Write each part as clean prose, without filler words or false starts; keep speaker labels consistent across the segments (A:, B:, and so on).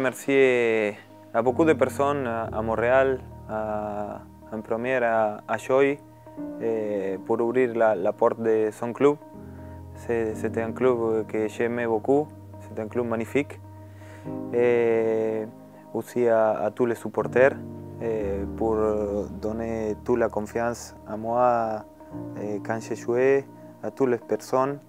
A: remercier à beaucoup de personnes à Montréal, en première à Joy, pour ouvrir la porte de son club. C'était un club que j'aimais beaucoup, c'est un club magnifique. Et aussi à tous les supporters pour donner toute la confiance à moi quand j'ai joué, à toutes les personnes,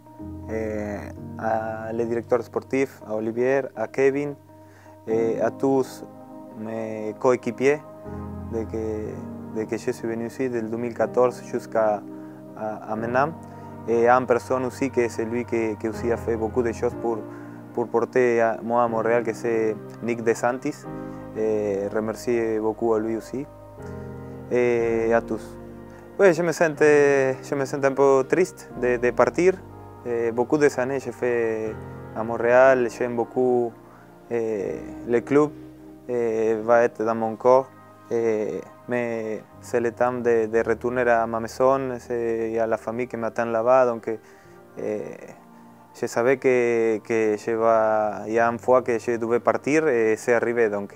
A: à les directeurs sportifs, à Olivier, à Kevin, et à tous mes coéquipiers de que je suis venu ici, del 2014 jusqu'à maintenant. Et à une personne aussi que c'est lui qui aussi a fait beaucoup de choses pour porter moi à Montréal, que c'est Nick DeSantis. Remercier beaucoup à lui aussi. Et à tous. Oui, je me sens un peu triste de partir. Beaucoup de années j'ai fait à Montréal, j'aime beaucoup le club, va être dans mon corps. Mais c'est le temps de retourner à ma maison et à la famille qui m'attend là-bas. Donc, je savais que il y a une fois que je devais partir et c'est arrivé. Donc,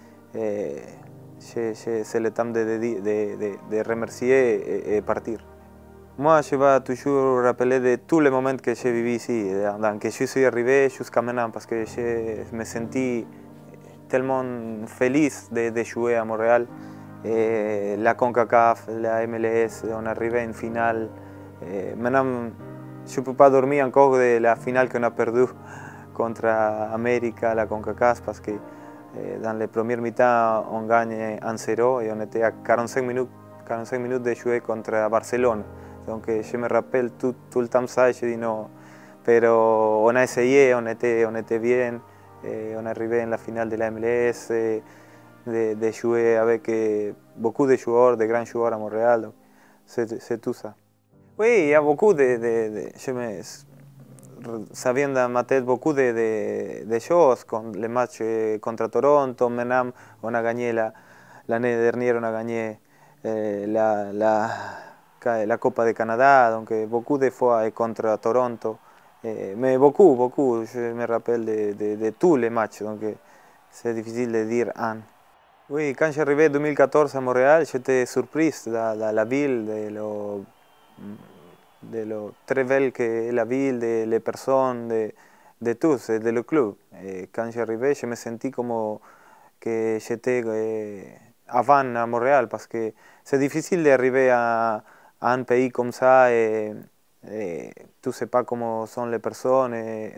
A: c'est le temps de remercier et partir. Moi, je vais toujours rappeler de tous les moments que j'ai vécu ici, que je suis arrivé jusqu'à maintenant, parce que je me sentis tellement feliz de jouer à Montréal. La CONCACAF, la MLS, on est arrivé en finale. Maintenant, je ne peux pas dormir encore de la finale qu'on a perdue contre América, la CONCACAF, parce que dans les premières mi-temps, on gagne 1-0 et on était à 45 minutes de jouer contre Barcelone. Donc je me rappelle tout le temps ça, je dis non, pero on a essayé, on était bien, on est arrivé en la finale de la MLS, de jouer avec beaucoup de joueurs, de grands joueurs à Montréal, c'est tout ça. Oui, il y a beaucoup ça vient dans ma tête beaucoup de choses, comme les matchs contre Toronto. Maintenant, on a gagné l'année dernière, on a gagné la Copa de Canada, donc beaucoup de fois contre Toronto. Mais beaucoup, je me rappelle de tous les matchs, donc c'est difficile de dire un. Oui, quand j'arrivais en 2014 à Montréal, j'étais surpris de la ville, de lo très belle que est la ville, de les personnes, de tous, de le club. Et quand j'arrivais, je me sentis comme que j'étais avant à Montréal, parce que c'est difficile d'arriver à un pays comme ça et tu ne sais pas comment sont les personnes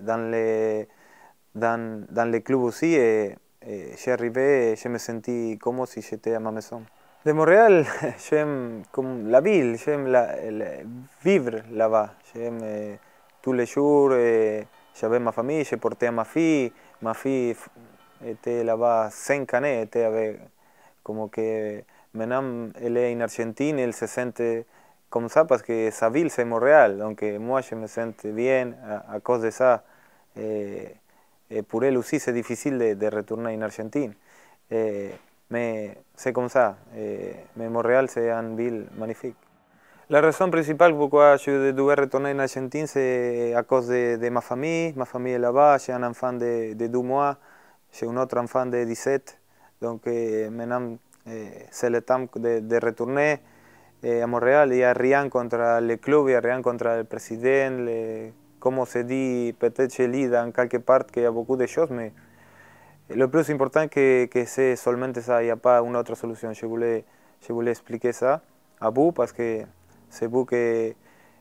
A: dans les clubs aussi. J'arrivais et je me sentis comme si j'étais à ma maison. De Montréal, j'aime comme la ville, j'aime vivre là-bas. J'aime tous les jours, j'avais ma famille, je portais ma fille. Ma fille était là-bas 5 années, était avec, comme que maintenant elle est en Argentine, elle se sent comme ça parce que sa ville c'est Montréal. Donc moi je me sens bien à cause de ça. Et pour elle aussi c'est difficile de retourner en Argentine. Mais c'est comme ça. Mais Montréal, c'est une ville magnifique. La raison principale pourquoi je devais retourner en Argentine, c'est à cause de ma famille. Ma famille est là-bas. J'ai un enfant de 2 mois. J'ai un autre enfant de 17. Donc maintenant, c'est le temps de retourner à Montréal. Il n'y a rien contre le club, il n'y a rien contre le président. Comme on se dit, peut-être je lis dans quelque part qu'il y a beaucoup de choses, mais le plus important que c'est seulement ça, il n'y a pas une autre solution. Je voulais expliquer ça à vous parce que c'est vous qui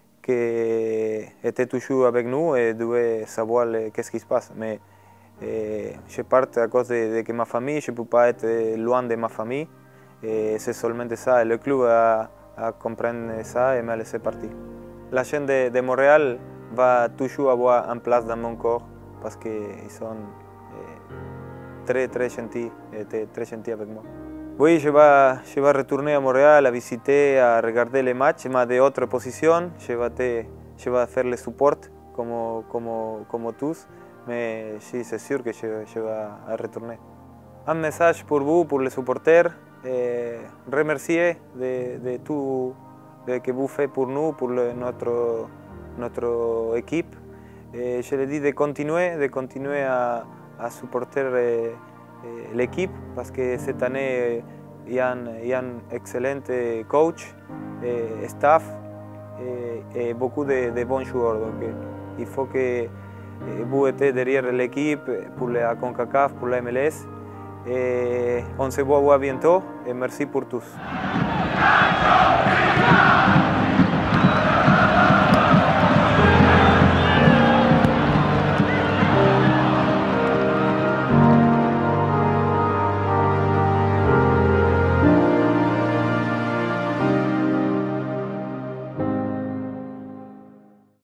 A: êtes toujours avec nous et devez savoir qu'est-ce qui se passe. Mais je pars à cause de que ma famille, je ne peux pas être loin de ma famille. C'est seulement ça. Le club a compris ça et m'a laissé partir. La chaîne de Montréal va toujours avoir une place dans mon corps parce qu'ils sont très gentil, était très gentil avec moi. Oui, je vais retourner à Montréal à visiter, à regarder les matchs, mais de autre position. Je vais faire le support comme tous, mais sí, c'est sûr que je vais retourner. Un message pour vous, pour les supporters, remercier de tout ce que vous faites pour nous, pour notre équipe. Je le dis de continuer à supporter l'équipe parce que cette année il y a un excellent coach, staff et beaucoup de bons joueurs. Donc il faut que vous êtes derrière l'équipe pour la CONCACAF, pour la MLS. Et on se voit bientôt et merci pour tous.